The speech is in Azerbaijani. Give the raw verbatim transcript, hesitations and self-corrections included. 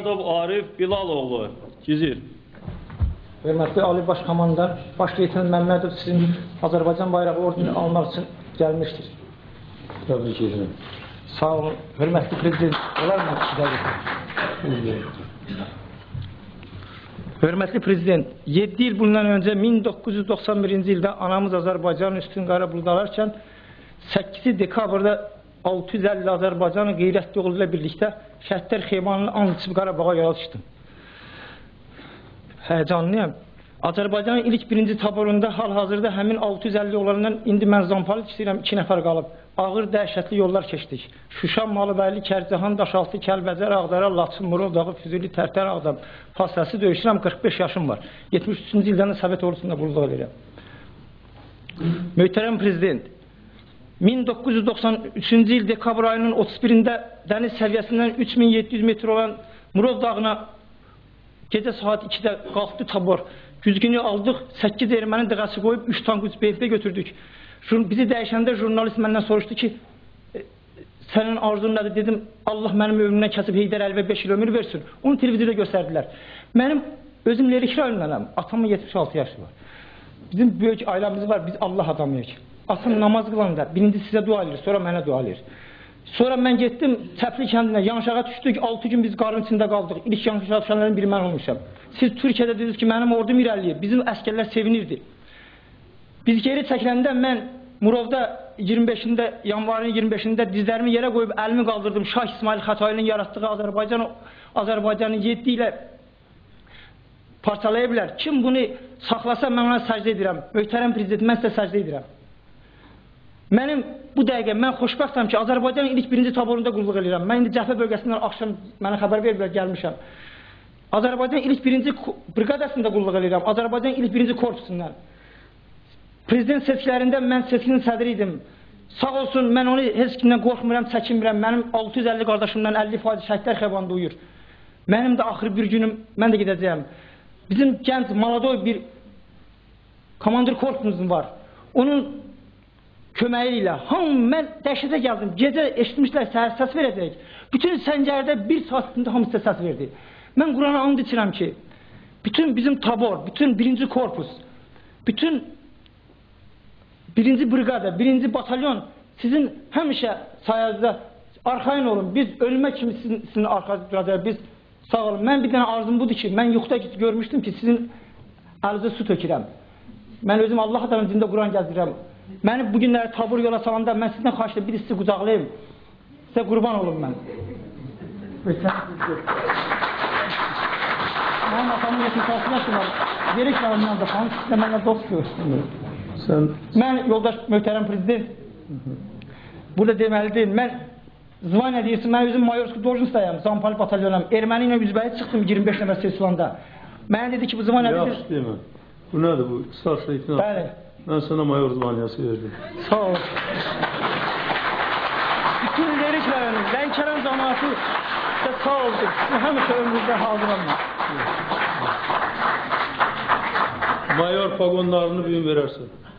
Muradov Arif Bilaloğlu, Gizir. Hörmətli Ali Baş Komandan, Baş Leytenant Məmmədov sizin Azərbaycan bayrağı ordeni almaq üçün gəlmişdir. Təbrik edirəm. Sağ olun. Hörmətli Prezident, olar mı? Hörmətli Prezident, yeddi il bundan öncə min doqquz yüz doxsan birinci ildə anamız Azərbaycanın üstün qara buldalarkən səkkizi dekabrda altı yüz əlli Azərbaycanın qeyrətli oğlu ilə birlikdə Şəhidlər Xeymanının and içib Qarabağa yola düşdüm. Həyəcanlıyam. Azərbaycanın ilk birinci taborunda hal-hazırda həmin altı yüz əlli olanından indi mən zampalit istəyirəm, iki nəfər qalıb. Ağır, dəhşətli yollar keçdik. Şuşa, Malıbəyli, Kərcihan, Daşaltı, Kəlbəcər, Ağdara, Laçın, Murov dağı, Füzuli, Tərtər, Ağdam fasiləsiz döyüşürəm, qırx beş yaşım var. yetmiş üçüncü ildən də Sovet ordusunda qulluq edirəm. Möhtərəm Prezident, min doqquz yüz doxsan üçüncü il dekabr ayının otuz birində dəniz səviyyəsindən üç min yeddi yüz metr olan Murov dağına gecə saat ikidə qalxdı tabor. Güzgünü aldıq, səkkiz erməni dəğəsi qoyub, üç tank üç B F də götürdük. Bizi dəyişəndə jurnalist məndən soruşdu ki, sənin arzun nədir? Dedim, Allah mənim ömrümdən kəsib Heydər Əliyevə beş il ömür versin. Onu televiziyada göstərdilər. Mənim özüm Lerik rayonundanam, atamın yetmiş altı yaşı var. Bizim böyük ailəmiz var, biz Allah adamıyıq. Atam namaz qılanda birinci sizə dua edir, sonra mənə dua edir. Sonra mən getdim Təpli kəndinə, Yanşağa düşdük, altı gün biz qarın içində qaldıq. İlk Yanşağa düşənlərin biri mən olmuşam. Siz Türkiyədə dediniz ki, mənim ordum irəliyir, bizim əskərlər sevinirdi. Biz geri çəkiləndə mən Murovda iyirmi beşində, yanvarın iyirmi beşində dizlərimi yerə qoyub əlimi qaldırdım. Şah İsmail Xətailin yaratdığı Azərbaycan, Azərbaycanın yeddi ilə parçalaya bilər. Kim bunu saxlasa mən ona səcdə edirəm. Möhtərəm Prezident, mən sizə səcdə edirəm. Mənim bu dəqiqə, mən xoşbəxtəm ki, Azərbaycanın ilk birinci taborunda qulluq edirəm. Mən indi cəbhə bölgəsindən axşam mənə xəbər veriblər, gəlmişəm. Azərbaycanın ilk birinci briqadasında qulluq edirəm. Azərbaycanın ilk birinci korpusundan. Prezident seçkilərində mən seçkinin sədri idim. Sağ olsun, mən onu heç kimdən qorxmuram, çəkinmirəm. Mənim altı yüz əlli qardaşımdan əlli faiz Şəhidlər Xeymanında uyur. Mənim də axır bir günüm, mən də gedəcəyəm. Bizim gənc, maladoy bir komandir korpusumuz var. Onun köməyi ilə, hamı mən dəhşətə gəldim. Gecə eşitmişlər, səhər səs verəcək. Bütün səngərdə bir saat içində hamı sizə səs verdi. Mən Qurana and içirəm ki, bütün bizim tabor, bütün birinci korpus, bütün birinci briqada, birinci batalyon sizin həmişə sayənizdə arxayın olun. Biz ölmə kimi sizin, sizin arxanızda duracaq. Biz sağ olun. Mən bir dənə arzum budur ki, mən yuxuda görmüşdüm ki, sizin əlinizə su tökürəm. Mən özüm Allah adamın dində Quran gəzdirəm. Məni bugünləri tabur yola salanda mən sizdən xahiş edirəm, bir sizi qucaqlayım. Sizə qurban olun mən. Mənim atamın yetmiş altı yaşı var. Gerek rayonundan da falan, siz də mənlə dostdur. Sən... Mən yoldaş möhtərəm Prezident, burada deməli deyil, mən zvaniya deyirsin, mən özüm Mayorski Dorjinstayam, Zampali batalyonam. Erməni ilə üzbəyə çıxdım iyirmi beş nəfər seçilanda. Mənə dedi ki, bu zvaniya deyir. Yaxşı demə. Bu nədir bu? Qısas leytinat. Bəli. Mən sana mayor zvaniyası verdim. Sağ ol. Bütün Lerik rayonu, Lənkəran cəmaatı da sağ oldu. Həmişə ömrümüzdə hazıram mən. Mayor pagonlarını bugün verərsən.